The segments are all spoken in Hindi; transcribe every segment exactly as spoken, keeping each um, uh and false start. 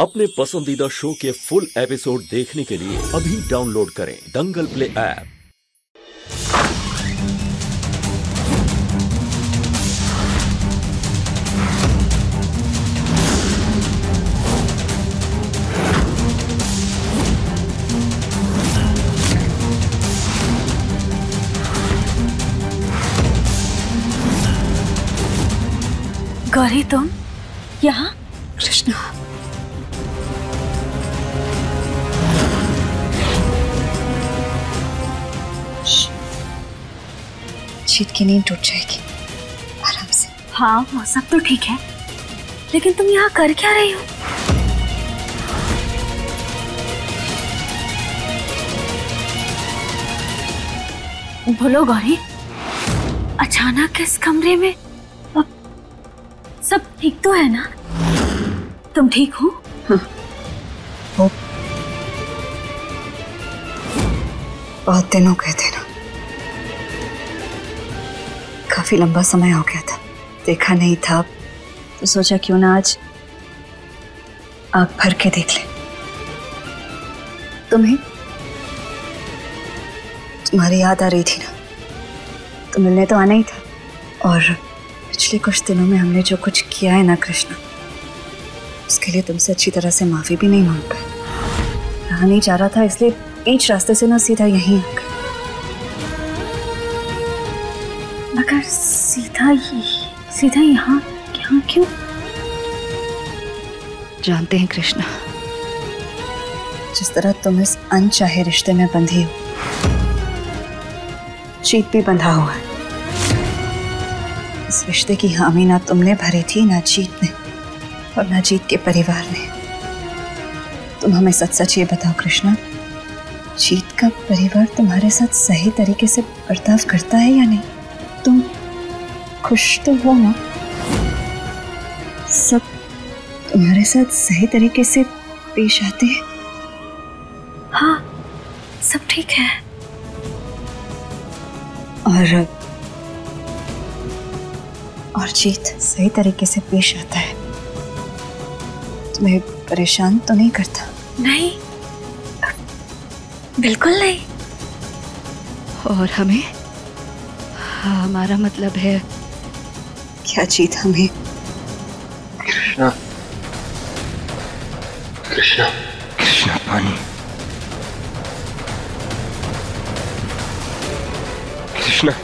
अपने पसंदीदा शो के फुल एपिसोड देखने के लिए अभी डाउनलोड करें दंगल प्ले ऐप। गौरी, तुम यहाँ? कृष्णा, जीत की नींद टूट जाएगी, आराम से। हाँ, वो सब तो ठीक है, लेकिन तुम यहाँ कर क्या रही हो? बोलो गौरी, अचानक इस कमरे में? सब ठीक तो है ना? तुम ठीक हो? हाँ। हो। बहुत दिन हो गए थे ना, काफी लंबा समय हो गया था, देखा नहीं था, तो सोचा क्यों ना आज आँख भर के देख ले। तुम्हें तुम्हारी याद आ रही थी ना, तो मिलने तो आना ही था। और पिछले कुछ दिनों में हमने जो कुछ किया है ना कृष्णा, उसके लिए तुमसे अच्छी तरह से माफी भी नहीं मांग पाए। रहा नहीं जा रहा था, इसलिए बीच रास्ते से ना सीधा यहीं आ गए। मगर सीधा सीधा यहाँ यहाँ क्यों? जानते हैं कृष्णा, जिस तरह तुम इस अनचाहे रिश्ते में बंधी हो, जीत भी बंधा हुआ है। इस रिश्ते की हामी ना तुमने भरी थी, ना जीत ने, और ना जीत के परिवार ने। तुम हमें सच सच ये बताओ कृष्णा, जीत का परिवार तुम्हारे साथ सही तरीके से बर्ताव करता है या नहीं? तुम खुश तो हो ना? सब तुम्हारे साथ सही तरीके से पेश आते हैं? हाँ, सब ठीक है। और और जीत सही तरीके से पेश आता है? तुम्हें परेशान तो नहीं करता? नहीं, बिल्कुल नहीं। और हमें? हमारा मतलब है क्या जीत हमें? कृष्णा, कृष्णा, कृष्णा, पानी। कृष्णा,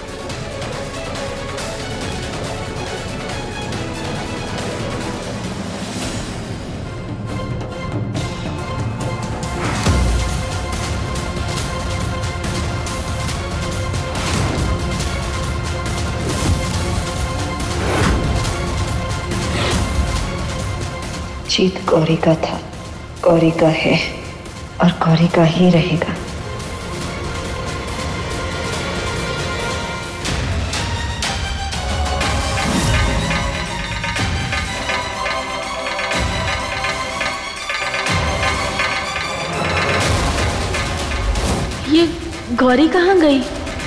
जीत गौरी का था, गौरी का है, और गौरी का ही रहेगा। ये गौरी कहाँ गई?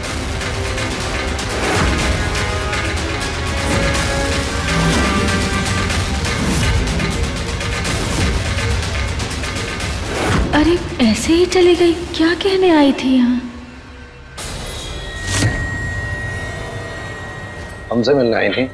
अरे ऐसे ही चली गई? क्या कहने आई थी यहाँ? हमसे मिलने आई थी।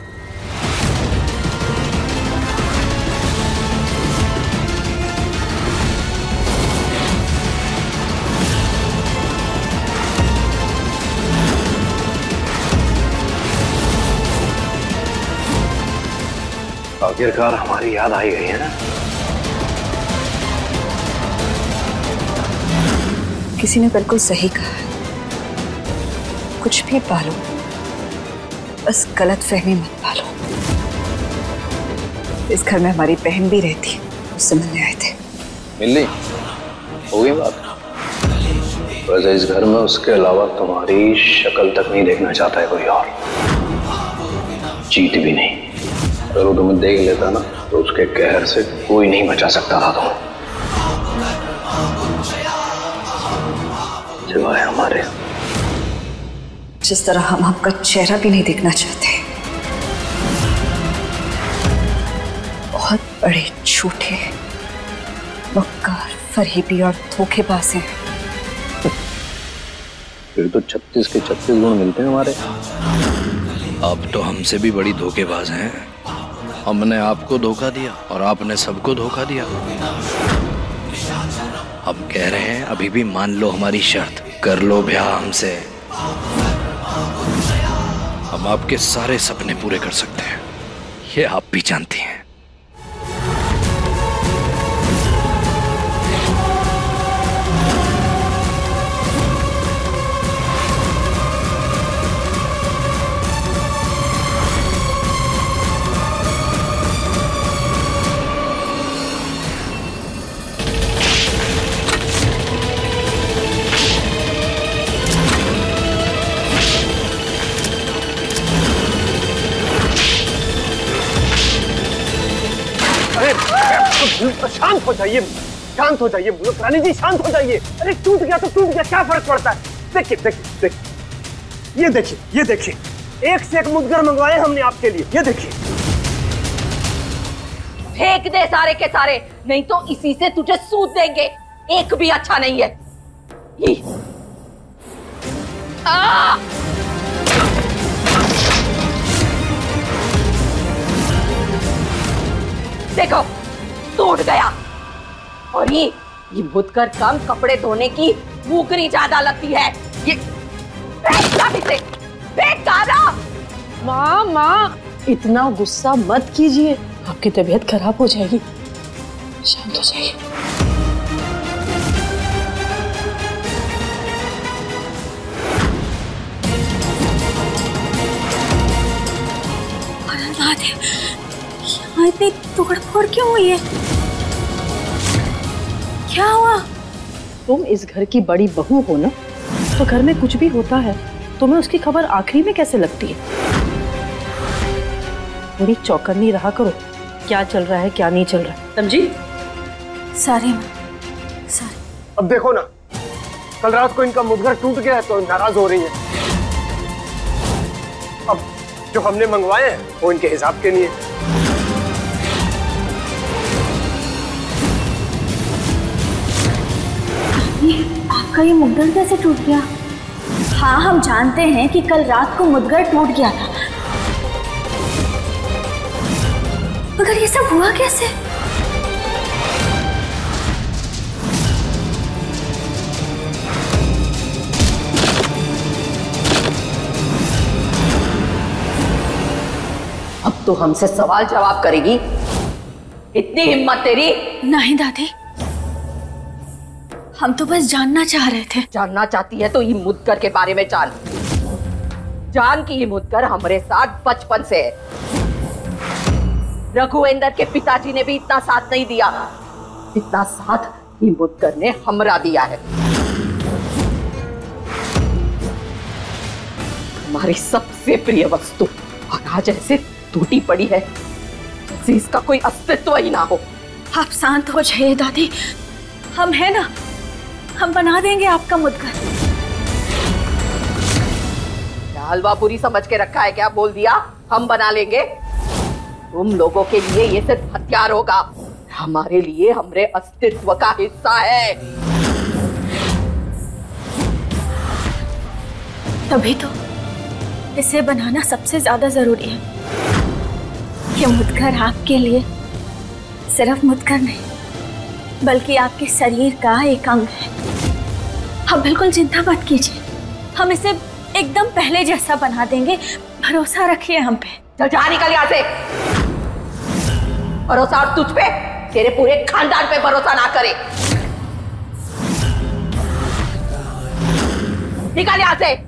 आखिरकार हमारी याद आई गई है ना? किसी ने बिल्कुल सही कहा है, कुछ भी पालो, बस गलत फहमी मत पालो। इस घर में हमारी बहन भी रहती, उससे मिलने आए थे। मिली? हो गई बात? वैसे इस घर में उसके अलावा तुम्हारी शक्ल तक नहीं देखना चाहता है कोई और, जीत भी नहीं। अगर वो तुम्हें देख लेता ना, तो उसके कहर से कोई नहीं बचा सकता था तुम्हें, सिवाय हमारे। जिस तरह हम आपका चेहरा भी नहीं देखना चाहते। बहुत बड़े झूठे वक्कार, फरेबी और धोखेबाज हैं। फिर तो छत्तीस के छत्तीस गुण मिलते हैं हमारे। अब तो हमसे भी बड़ी धोखेबाज हैं। हमने आपको धोखा दिया और आपने सबको धोखा दिया। हम कह रहे हैं अभी भी मान लो हमारी शर्त, कर लो ब्याह हमसे। हम आपके सारे सपने पूरे कर सकते हैं, ये आप भी जानती हैं। शांत हो जाइए, शांत हो जाइए रानी जी, शांत हो जाइए। अरे टूट गया तो टूट गया, क्या फर्क पड़ता है। देखिए देखिए देखिए, ये देखिए ये देखिए, एक से एक मुद्गर मंगवाए हमने आपके लिए, ये देखिए। फेंक दे सारे के सारे, नहीं तो इसी से तुझे सूद देंगे। एक भी अच्छा नहीं है। ये आ! देखो टूट गया। और ये ये मुद्गर कम कपड़े धोने की मुकरी ज्यादा लगती है। ये फेंक फेंक माँ माँ इतना गुस्सा मत कीजिए, आपकी तबीयत खराब हो जाएगी। शांत हो जाइए। यहाँ इतनी तोड़ फोड़ क्यों हुई है? क्या हुआ? तुम इस घर की बड़ी बहू हो ना, तो घर में कुछ भी होता है तुम्हें उसकी खबर आखिरी में कैसे लगती है? थोड़ी चौकन्नी रहा करो, क्या चल रहा है क्या नहीं चल रहा है, समझी? सारे सारे अब देखो ना, कल रात को इनका मुद्गर टूट गया है तो नाराज हो रही है। अब जो हमने मंगवाए हैं वो इनके हिसाब के लिए। आपका ये मुद्गर कैसे टूट गया? हाँ हम जानते हैं कि कल रात को मुद्गर टूट गया था, मगर ये सब हुआ कैसे? अब तो हमसे सवाल जवाब करेगी? इतनी हिम्मत तेरी? नहीं दादी, हम तो बस जानना चाह रहे थे। जानना चाहती है तो ये मुद्गर के बारे में जान। जान कि ये मुद्गर हमारे साथ बचपन से है। रघुवेंद्र के पिताजी ने भी इतना साथ नहीं दिया जितना साथ ये मुद्गर ने हमरा दिया है। हमारी सबसे प्रिय वस्तु और आज ऐसे टूटी पड़ी है जैसे इसका कोई अस्तित्व ही ना हो। आप शांत हो जाइए दादी, हम है ना, हम बना देंगे आपका मुद्गर। हलवा पूरी समझ के रखा है क्या? बोल दिया हम बना लेंगे। तुम लोगों के लिए ये सिर्फ हथियार होगा, हमारे लिए हमारे अस्तित्व का हिस्सा है। तभी तो इसे बनाना सबसे ज्यादा जरूरी है। ये मुद्गर आपके लिए सिर्फ मुद्गर नहीं बल्कि आपके शरीर का एक अंग है। आप बिल्कुल चिंता मत कीजिए, हम इसे एकदम पहले जैसा बना देंगे, भरोसा रखिए हम पे। चल जा निकल यहाँ से। भरोसा और तुझ पे, तेरे पूरे खानदान पे भरोसा ना करे। निकल यहाँ से।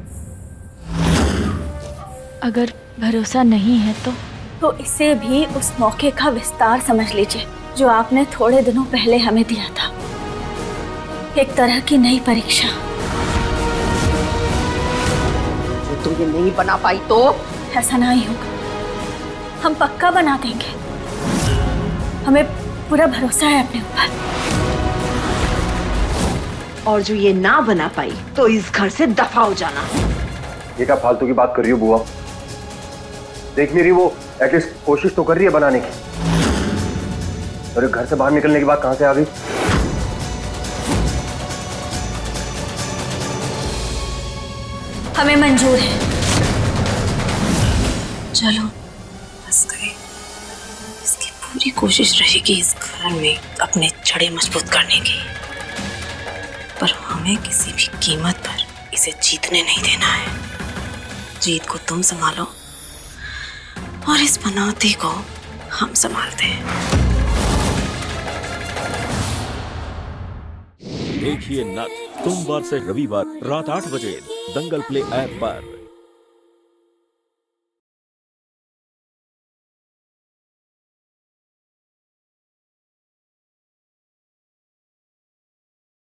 अगर भरोसा नहीं है तो तो इसे भी उस मौके का विस्तार समझ लीजिए जो आपने थोड़े दिनों पहले हमें दिया था। एक तरह की नई परीक्षा। जो तू ये नहीं बना पाई तो ऐसा नहीं होगा, हम पक्का बना देंगे। हमें पूरा भरोसा है अपने ऊपर। और जो ये ना बना पाई तो इस घर से दफा हो जाना। ये क्या फालतू की बात कर रही हो बुआ? देख नहीं रही वो एटलीस्ट कोशिश तो कर रही है बनाने की, और घर से बाहर निकलने की बात कहां से आ गई? हमें मंजूर है। चलो बस गए। इसकी पूरी कोशिश रहेगी इस घर में अपने जड़ें मजबूत करने की, पर हमें किसी भी कीमत पर इसे जीतने नहीं देना है। जीत को तुम संभालो और इस पनौती को हम संभालते हैं। देखिए नथ सोमवार से रविवार रात आठ बजे दंगल प्ले ऐप पर।